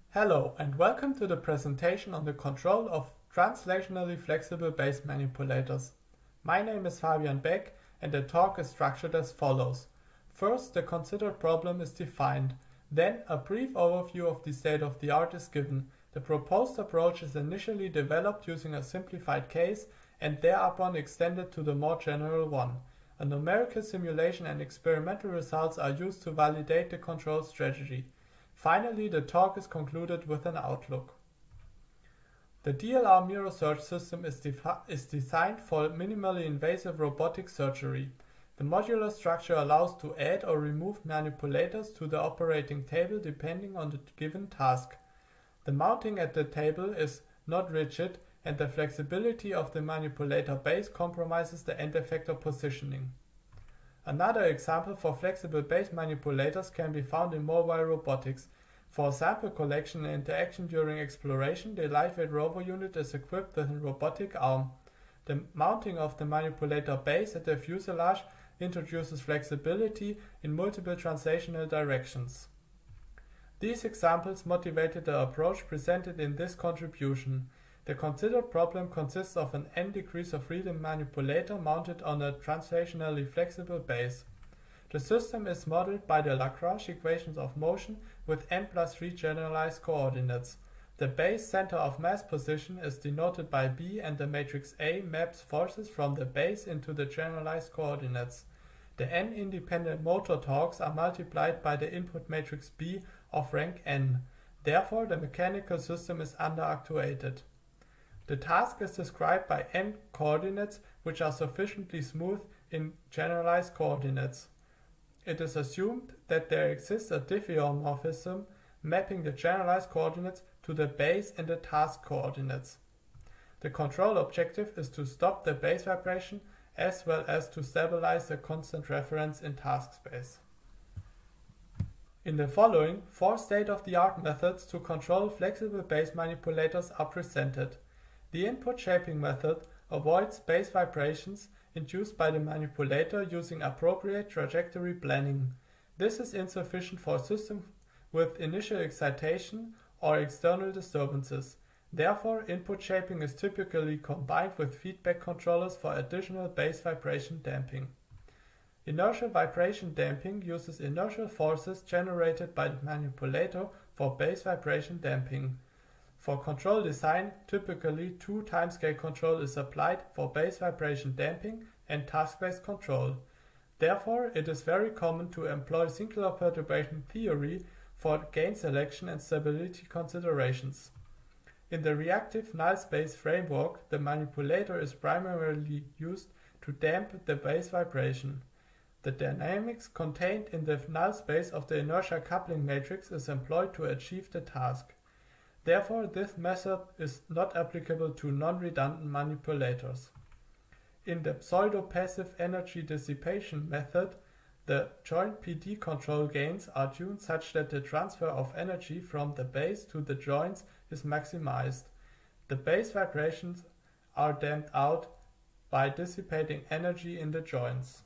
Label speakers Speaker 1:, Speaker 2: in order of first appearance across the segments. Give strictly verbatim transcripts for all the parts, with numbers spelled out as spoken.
Speaker 1: Hello and welcome to the presentation on the control of translationally flexible base manipulators. My name is Fabian Beck and the talk is structured as follows. First, the considered problem is defined. Then, a brief overview of the state of the art is given. The proposed approach is initially developed using a simplified case and thereupon extended to the more general one. A numerical simulation and experimental results are used to validate the control strategy. Finally, the talk is concluded with an outlook. The D L R Miro Search system is, is designed for minimally invasive robotic surgery. The modular structure allows to add or remove manipulators to the operating table depending on the given task. The mounting at the table is not rigid and the flexibility of the manipulator base compromises the end effector positioning. Another example for flexible base manipulators can be found in mobile robotics. For sample collection and interaction during exploration, the lightweight robo unit is equipped with a robotic arm. The mounting of the manipulator base at the fuselage introduces flexibility in multiple translational directions. These examples motivated the approach presented in this contribution. The considered problem consists of an n degrees of freedom manipulator mounted on a translationally flexible base. The system is modeled by the Lagrange equations of motion with n plus three generalized coordinates. The base center of mass position is denoted by B and the matrix A maps forces from the base into the generalized coordinates. The n independent motor torques are multiplied by the input matrix B of rank n. Therefore, the mechanical system is underactuated. The task is described by n coordinates which are sufficiently smooth in generalized coordinates. It is assumed that there exists a diffeomorphism mapping the generalized coordinates to the base and the task coordinates. The control objective is to stop the base vibration as well as to stabilize the constant reference in task space. In the following, four state-of-the-art methods to control flexible base manipulators are presented. The input shaping method avoids base vibrations induced by the manipulator using appropriate trajectory planning. This is insufficient for systems with initial excitation or external disturbances. Therefore, input shaping is typically combined with feedback controllers for additional base vibration damping. Inertial vibration damping uses inertial forces generated by the manipulator for base vibration damping. For control design, typically two timescale control is applied for base vibration damping and task-based control. Therefore, it is very common to employ singular perturbation theory for gain selection and stability considerations. In the reactive null space framework, the manipulator is primarily used to damp the base vibration. The dynamics contained in the null space of the inertia coupling matrix is employed to achieve the task. Therefore, this method is not applicable to non-redundant manipulators. In the pseudo-passive energy dissipation method, the joint P D control gains are tuned such that the transfer of energy from the base to the joints is maximized. The base vibrations are damped out by dissipating energy in the joints.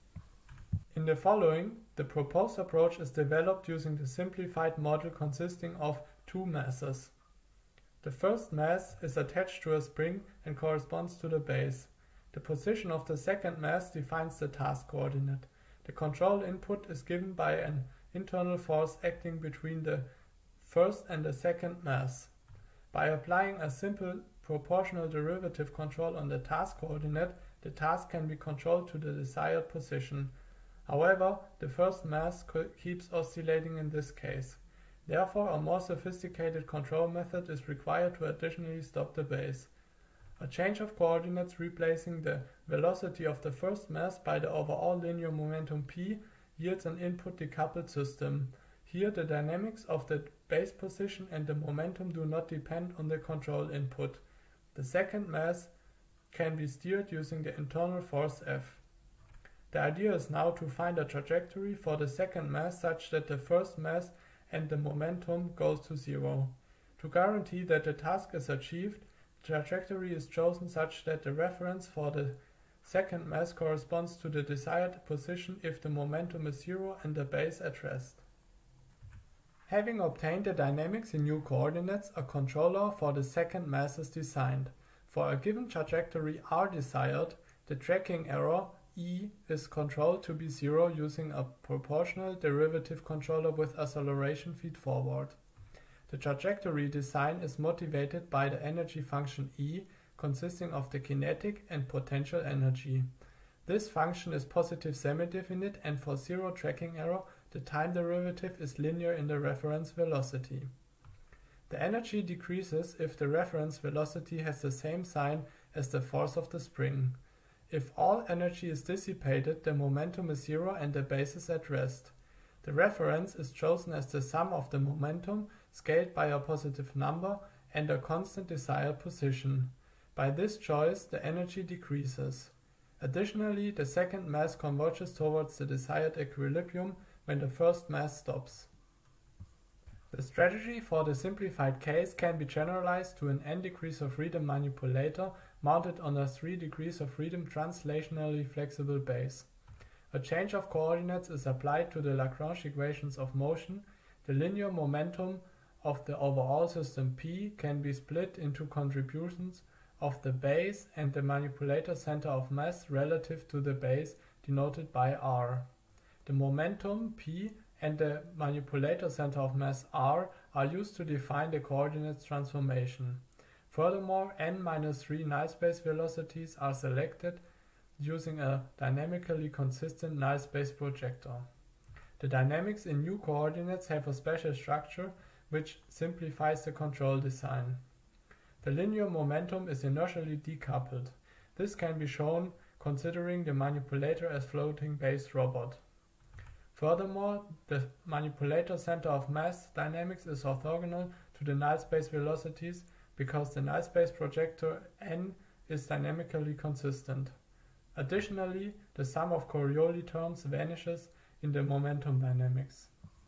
Speaker 1: In the following, the proposed approach is developed using the simplified model consisting of two masses. The first mass is attached to a spring and corresponds to the base. The position of the second mass defines the task coordinate. The control input is given by an internal force acting between the first and the second mass. By applying a simple proportional derivative control on the task coordinate, the task can be controlled to the desired position. However, the first mass keeps oscillating in this case. Therefore, a more sophisticated control method is required to additionally stop the base. A change of coordinates replacing the velocity of the first mass by the overall linear momentum p yields an input decoupled system. Here, the dynamics of the base position and the momentum do not depend on the control input. The second mass can be steered using the internal force F. The idea is now to find a trajectory for the second mass such that the first mass and the momentum goes to zero. To guarantee that the task is achieved, the trajectory is chosen such that the reference for the second mass corresponds to the desired position if the momentum is zero and the base at rest. Having obtained the dynamics in new coordinates, a controller for the second mass is designed. For a given trajectory r desired, the tracking error E is controlled to be zero using a proportional derivative controller with acceleration feed forward. The trajectory design is motivated by the energy function E, consisting of the kinetic and potential energy. This function is positive semi-definite, and for zero tracking error, the time derivative is linear in the reference velocity. The energy decreases if the reference velocity has the same sign as the force of the spring. If all energy is dissipated, the momentum is zero and the base is at rest. The reference is chosen as the sum of the momentum scaled by a positive number and a constant desired position. By this choice, the energy decreases. Additionally, the second mass converges towards the desired equilibrium when the first mass stops. The strategy for the simplified case can be generalized to an n degrees of freedom manipulator mounted on a three degrees of freedom translationally flexible base. A change of coordinates is applied to the Lagrange equations of motion. The linear momentum of the overall system P can be split into contributions of the base and the manipulator center of mass relative to the base, denoted by r. The momentum P and the manipulator center of mass r are used to define the coordinates transformation. Furthermore, n minus three null space velocities are selected using a dynamically consistent null space projector. The dynamics in new coordinates have a special structure which simplifies the control design. The linear momentum is inertially decoupled. This can be shown considering the manipulator as floating base robot. Furthermore, the manipulator center of mass dynamics is orthogonal to the null space velocities because the null space projector n is dynamically consistent. Additionally, the sum of Coriolis terms vanishes in the momentum dynamics.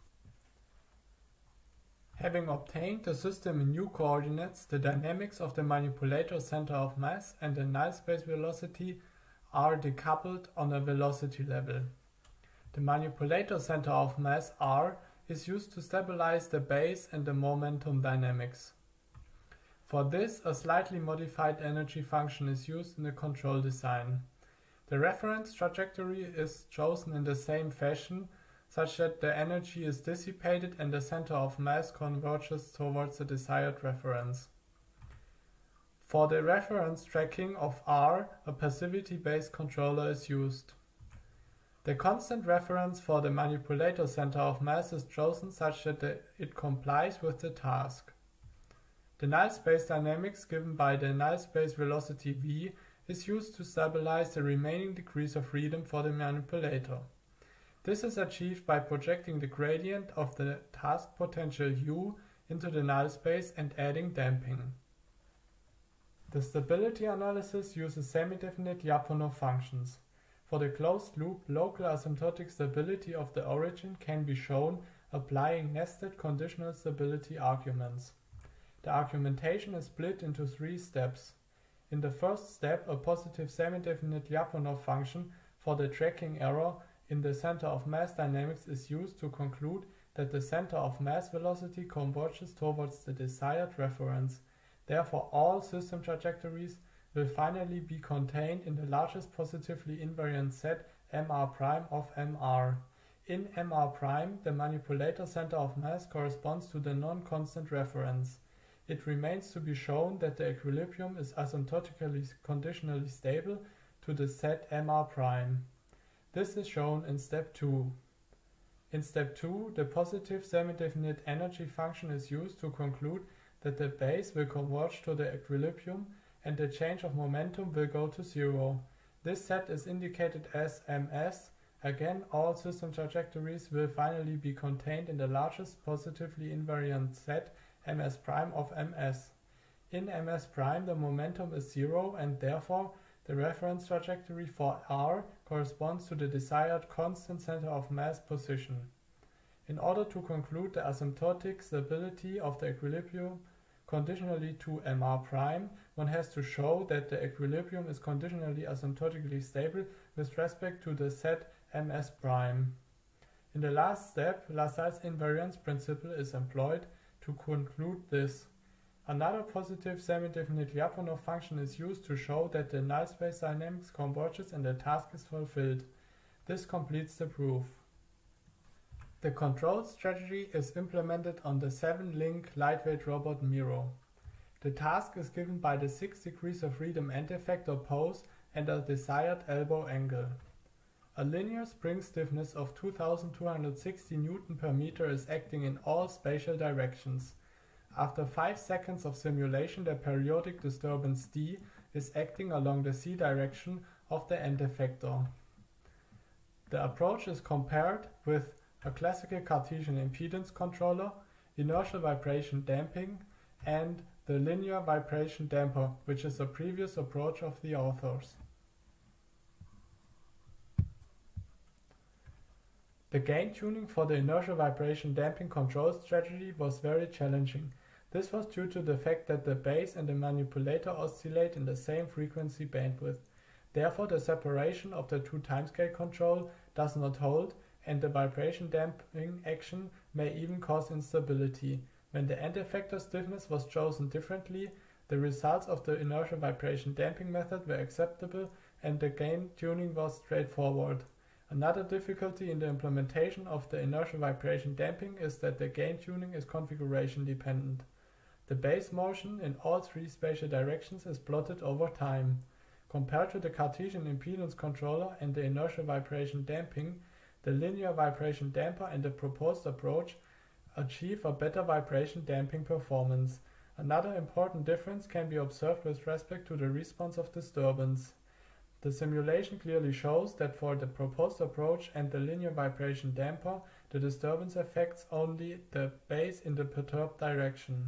Speaker 1: Having obtained the system in new coordinates, the dynamics of the manipulator center of mass and the null space velocity are decoupled on a velocity level. The manipulator center of mass r is used to stabilize the base and the momentum dynamics. For this, a slightly modified energy function is used in the control design. The reference trajectory is chosen in the same fashion, such that the energy is dissipated and the center of mass converges towards the desired reference. For the reference tracking of R, a passivity-based controller is used. The constant reference for the manipulator center of mass is chosen such that the, it complies with the task. The null space dynamics given by the null space velocity v is used to stabilize the remaining degrees of freedom for the manipulator. This is achieved by projecting the gradient of the task potential u into the null space and adding damping. The stability analysis uses semi-definite Lyapunov functions. For the closed loop, local asymptotic stability of the origin can be shown applying nested conditional stability arguments. The argumentation is split into three steps. In the first step, a positive semi-definite Lyapunov function for the tracking error in the center of mass dynamics is used to conclude that the center of mass velocity converges towards the desired reference. Therefore, all system trajectories will finally be contained in the largest positively invariant set Mr' of Mr. In Mr', the manipulator center of mass corresponds to the non-constant reference. It remains to be shown that the equilibrium is asymptotically conditionally stable to the set Mr'. This is shown in step two. In step two, the positive semi-definite energy function is used to conclude that the base will converge to the equilibrium and the change of momentum will go to zero. This set is indicated as Ms. Again, all system trajectories will finally be contained in the largest positively invariant set Ms' of Ms. In Ms', the momentum is zero and therefore the reference trajectory for r corresponds to the desired constant center of mass position. In order to conclude the asymptotic stability of the equilibrium conditionally to Mr', one has to show that the equilibrium is conditionally asymptotically stable with respect to the set Ms'. In the last step, Lassalle's invariance principle is employed to conclude this. Another positive semi-definite Lyapunov function is used to show that the null space dynamics converges and the task is fulfilled. This completes the proof. The control strategy is implemented on the seven link lightweight robot Miro. The task is given by the six degrees of freedom end effector pose and a desired elbow angle. A linear spring stiffness of two thousand two hundred sixty newton per meter is acting in all spatial directions. After five seconds of simulation, the periodic disturbance D is acting along the C direction of the end effector. The approach is compared with a classical Cartesian impedance controller, inertial vibration damping, and the linear vibration damper, which is a previous approach of the authors. The gain tuning for the inertial vibration damping control strategy was very challenging. This was due to the fact that the base and the manipulator oscillate in the same frequency bandwidth. Therefore, the separation of the two timescale control does not hold, and the vibration damping action may even cause instability. When the end effector stiffness was chosen differently, the results of the inertial vibration damping method were acceptable and the gain tuning was straightforward. Another difficulty in the implementation of the inertial vibration damping is that the gain tuning is configuration dependent. The base motion in all three spatial directions is plotted over time. Compared to the Cartesian impedance controller and the inertial vibration damping, the linear vibration damper and the proposed approach achieve a better vibration damping performance. Another important difference can be observed with respect to the response of disturbance. The simulation clearly shows that for the proposed approach and the linear vibration damper, the disturbance affects only the base in the perturbed direction.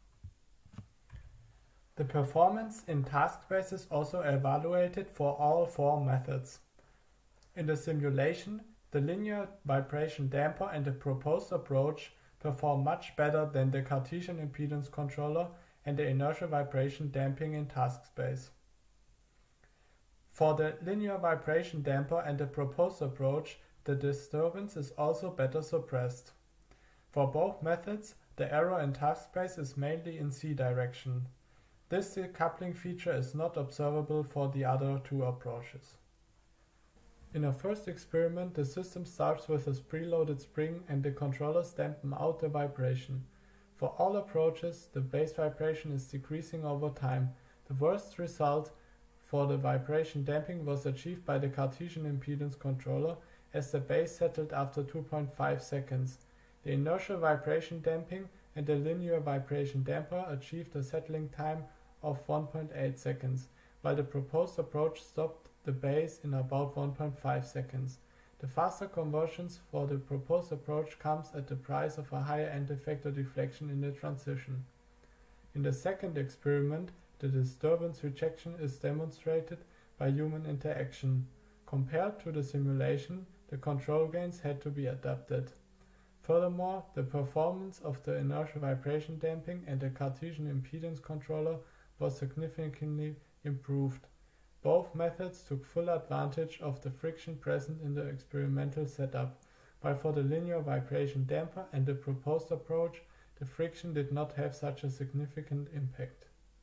Speaker 1: The performance in task space is also evaluated for all four methods. In the simulation, the linear vibration damper and the proposed approach perform much better than the Cartesian impedance controller and the inertial vibration damping in task space. For the linear vibration damper and the proposed approach, the disturbance is also better suppressed. For both methods, the error in task space is mainly in C direction. This decoupling feature is not observable for the other two approaches. In a first experiment, the system starts with a preloaded spring and the controllers dampen out the vibration. For all approaches, the base vibration is decreasing over time. The worst result for the vibration damping was achieved by the Cartesian impedance controller, as the base settled after two point five seconds. The inertial vibration damping and the linear vibration damper achieved a settling time of one point eight seconds, while the proposed approach stopped the base in about one point five seconds. The faster convergence for the proposed approach comes at the price of a higher end effector deflection in the transition. In the second experiment, the disturbance rejection is demonstrated by human interaction. Compared to the simulation, the control gains had to be adapted. Furthermore, the performance of the inertial vibration damping and the Cartesian impedance controller was significantly improved. Both methods took full advantage of the friction present in the experimental setup, while for the linear vibration damper and the proposed approach, the friction did not have such a significant impact.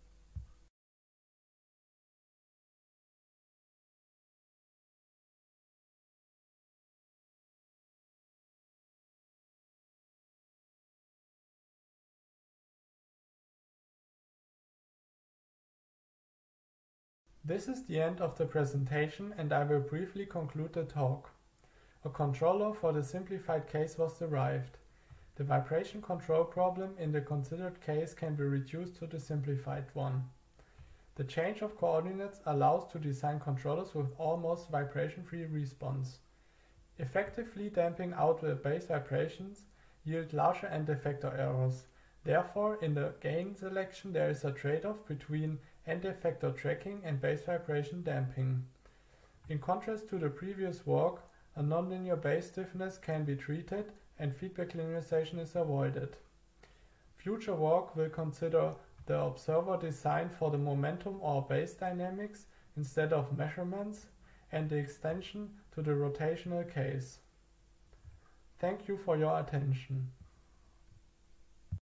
Speaker 1: This is the end of the presentation and I will briefly conclude the talk. A controller for the simplified case was derived. The vibration control problem in the considered case can be reduced to the simplified one. The change of coordinates allows to design controllers with almost vibration-free response. Effectively damping out the base vibrations yield larger end effector errors. Therefore, in the gain selection there is a trade-off between end effector tracking and base vibration damping. In contrast to the previous work, a nonlinear base stiffness can be treated and feedback linearization is avoided. Future work will consider the observer design for the momentum or base dynamics instead of measurements and the extension to the rotational case. Thank you for your attention.